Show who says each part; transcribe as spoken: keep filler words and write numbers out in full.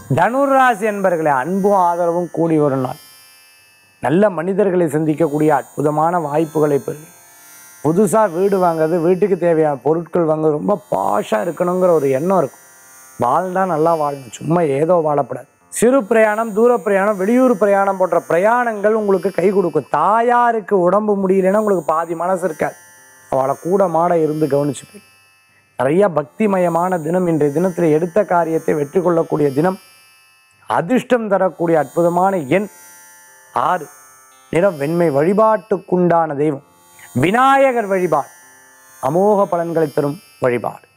Speaker 1: தனுராசி என்பர்களே, அன்பும் ஆதரவும் கூடி ஒரு நாள். நல்ல மனிதர்களை சந்திக்கக்கூடிய அற்புதமான வாய்ப்புகளை பெறுவீங்க. புதுசாக வீடு வாங்குறது, வீட்டுக்கு தேவையான பொருட்கள் வாங்குறது, ரொம்ப பாஷாக இருக்கணுங்கிற ஒரு எண்ணம் இருக்கும். வாழ்ந்தா நல்லா வாழணும், சும்மா ஏதோ வாழப்படாது. சிறு பிரயாணம், தூர பிரயாணம், வெளியூர் பிரயாணம் போன்ற பிரயாணங்கள் உங்களுக்கு கை கொடுக்கும். தாயாருக்கு உடம்பு முடியலைன்னா உங்களுக்கு பாதி மனசு இருக்காது. அவளை கூட மாட இருந்து கவனிச்சுப்பீங்க. நிறைய பக்திமயமான தினம். இன்றைய தினத்தில் எடுத்த காரியத்தை வெற்றி கொள்ளக்கூடிய தினம். அதிர்ஷ்டம் தரக்கூடிய அற்புதமான எண் ஆறு. நிறம் வெண்மை. வழிபாட்டுக்குண்டான தெய்வம் விநாயகர் வழிபாடு அமோக பலன்களை தரும் வழிபாடு.